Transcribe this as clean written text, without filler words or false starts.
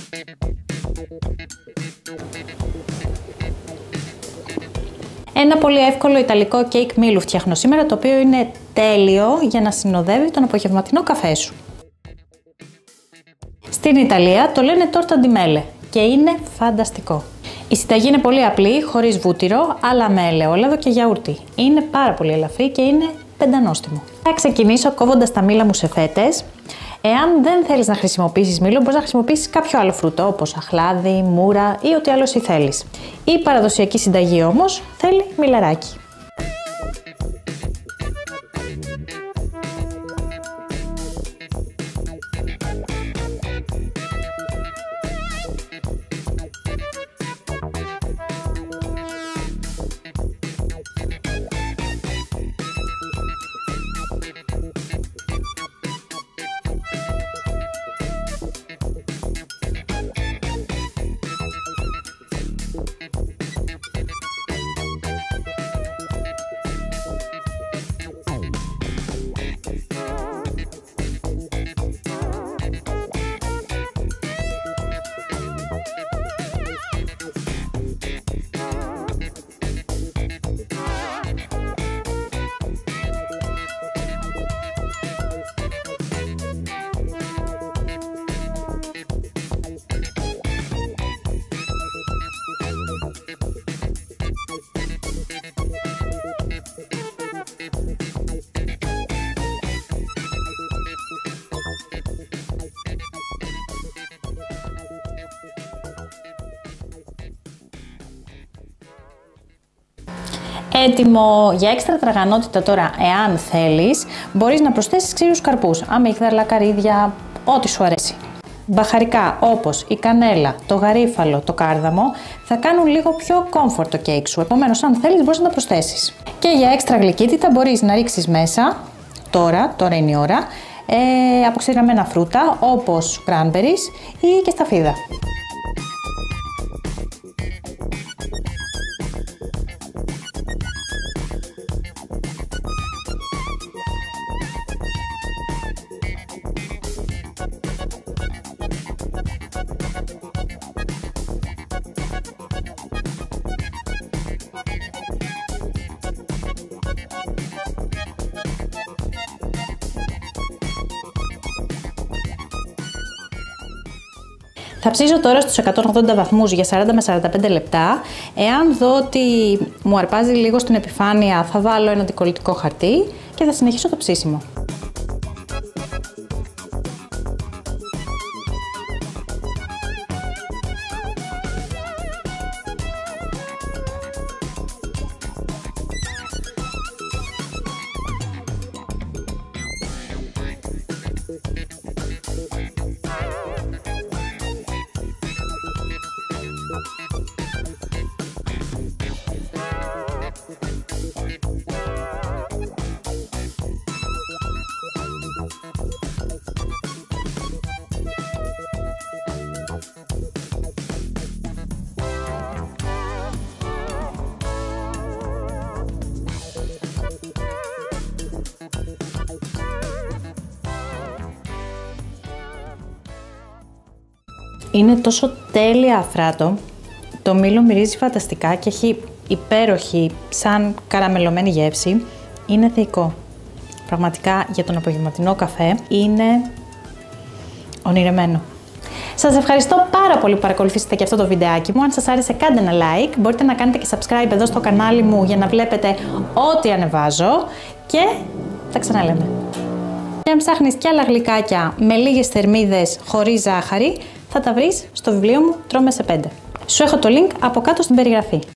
Ένα πολύ εύκολο ιταλικό κέικ μήλου φτιάχνω σήμερα, το οποίο είναι τέλειο για να συνοδεύει τον απογευματινό καφέ σου. Στην Ιταλία το λένε τόρτα ντι μέλε και είναι φανταστικό. Η συνταγή είναι πολύ απλή, χωρίς βούτυρο, αλλά με ελαιόλαδο και γιαούρτι. Είναι πάρα πολύ ελαφρύ και είναι πεντανόστιμο. Θα ξεκινήσω κόβοντας τα μήλα μου σε φέτες. Εάν δεν θέλεις να χρησιμοποιήσεις μήλο, μπορείς να χρησιμοποιήσεις κάποιο άλλο φρούτο, όπως αχλάδι, μούρα ή ό,τι άλλο εσύ θέλεις. Η παραδοσιακή συνταγή όμως θέλει μιλαράκι. Έτοιμο για έξτρα τραγανότητα τώρα, εάν θέλεις, μπορείς να προσθέσεις ξύλους καρπούς, αμύγδαλα, καρύδια, ό,τι σου αρέσει. Μπαχαρικά όπως η κανέλα, το γαρίφαλο, το κάρδαμο θα κάνουν λίγο πιο comfort το κέικ σου, επομένως αν θέλεις μπορείς να τα προσθέσεις. Και για έξτρα γλυκύτητα μπορείς να ρίξεις μέσα, τώρα είναι η ώρα, αποξηραμένα φρούτα όπως cranberries ή και σταφίδα. Θα ψήσω τώρα στους 180 βαθμούς για 40 με 45 λεπτά. Εάν δω ότι μου αρπάζει λίγο στην επιφάνεια, θα βάλω ένα αντικολλητικό χαρτί και θα συνεχίσω το ψήσιμο. Είναι τόσο τέλεια αφράτο, το μήλο μυρίζει φανταστικά και έχει υπέροχη σαν καραμελωμένη γεύση, είναι θεϊκό. Πραγματικά για τον απογευματινό καφέ είναι ονειρεμένο. Σας ευχαριστώ πάρα πολύ που παρακολουθήσατε και αυτό το βιντεάκι μου. Αν σας άρεσε κάντε ένα like, μπορείτε να κάνετε και subscribe εδώ στο κανάλι μου για να βλέπετε ό,τι ανεβάζω και τα ξαναλέμε. Και αν ψάχνεις κι άλλα γλυκάκια με λίγες θερμίδες χωρίς ζάχαρη, θα τα βρεις στο βιβλίο μου Τρώμε σε 5. Σου έχω το link από κάτω στην περιγραφή.